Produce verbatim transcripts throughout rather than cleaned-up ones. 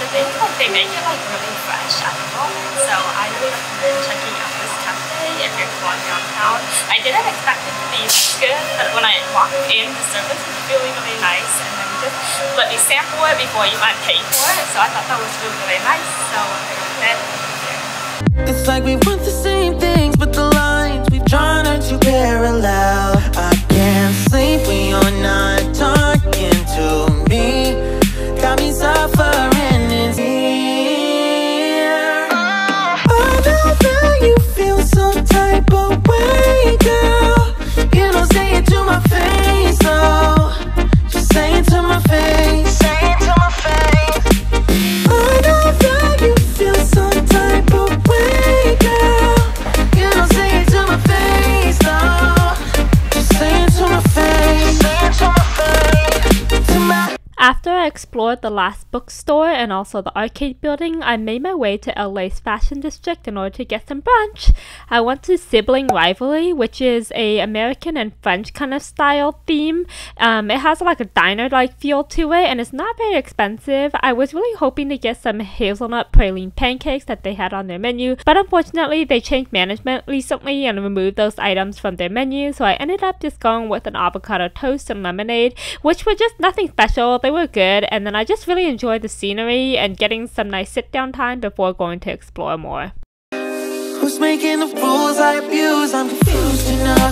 they they make it like really fresh at the moment. So I really recommend checking out this cafe if you're going downtown. I didn't expect it to be good, but when I walked in, the service was really really nice, and then just let me sample it before you might pay for it. So I thought that was really really nice. So I recommend it. It's like we want the same things, but the lines we've drawn are too parallel. I can't sleep when you're not talking to me. Got me suffering in here. I know that you feel some type of way, girl. You don't say it to my face, though. Just say it to my face. Say it to my face. I know that you feel some type of way, girl. You don't say it to my face, though. Just say it to my face. Say it to my face. To my After I explored the last bookstore and also the arcade building, I made my way to L A's Fashion District in order to get some brunch. I went to Sibling Rivalry, which is a American and French kind of style theme. Um, it has like a diner-like feel to it, and it's not very expensive. I was really hoping to get some hazelnut praline pancakes that they had on their menu, but unfortunately they changed management recently and removed those items from their menu, so I ended up just going with an avocado toast and lemonade, which were just nothing special. They were good, and then I just really enjoyed the scenery and getting some nice sit-down time before going to explore more. Who's making the rules I abuse? I'm confused enough.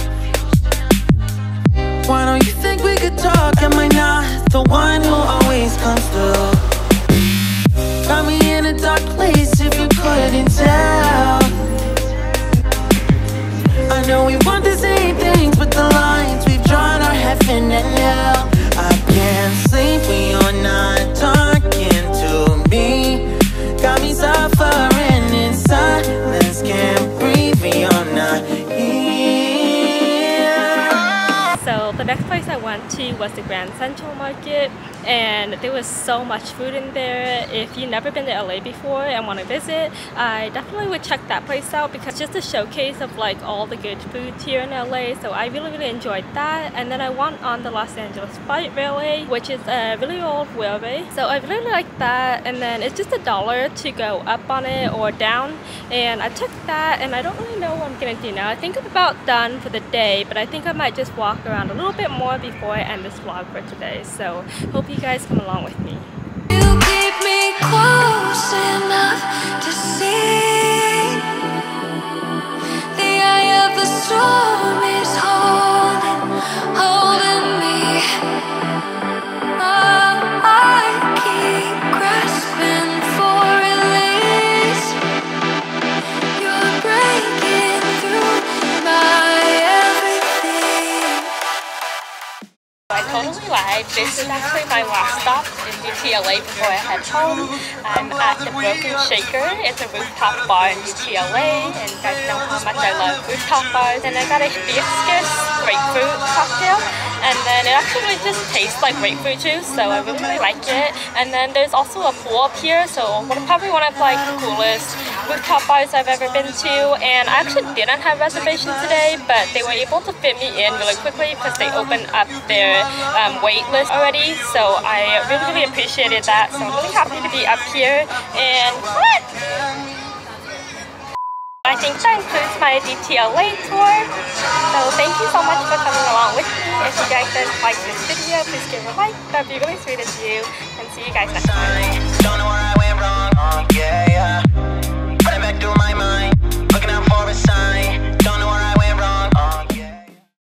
Why don't you think we could talk? Am I not the one who always comes through? Got me in a dark place if you couldn't tell. I know we want the same things, but the lines we've drawn are heaven and hell. I can't sleep when you're not talking to me. Got me suffering in silence. Can't breathe when you're not here. So the next place I went to was the Grand Central Market, and there was so much food in there. If you've never been to L A before and want to visit, I definitely would check that place out because it's just a showcase of like all the good foods here in L A. So I really really enjoyed that. And then I went on the Los Angeles Freight Railway, which is a really old railway, so I really liked that. And then it's just a dollar to go up on it or down, and I took that, and I don't really know what I'm gonna do now. I think I'm about done for the day, but I think I might just walk around a little bit more before I end this vlog for today. So hope you guys come along with me. You keep me close enough to see the eye of the storm is holding, holding me. Oh, I keep grasping for release. You're breaking through my everything. I totally lied. This is actually my last stop in U T L A before I head home. I'm at the Broken Shaker. It's a rooftop bar in U T L A, and you guys know how much I love rooftop bars. And I got a hibiscus grapefruit cocktail, and then it actually just tastes like grapefruit juice, so I really really like it. And then there's also a pool up here, so probably one of like the coolest rooftop bars I've ever been to. And I actually didn't have reservations today, but they were able to fit me in really quickly because they opened up their um, wait list already, so I really really appreciated that. So I'm really happy to be up here. And what? I think that includes my D T L A tour. So thank you so much for coming along with me. If you guys did like this video, please give it a like. That would be really sweet of you. And see you guys next time.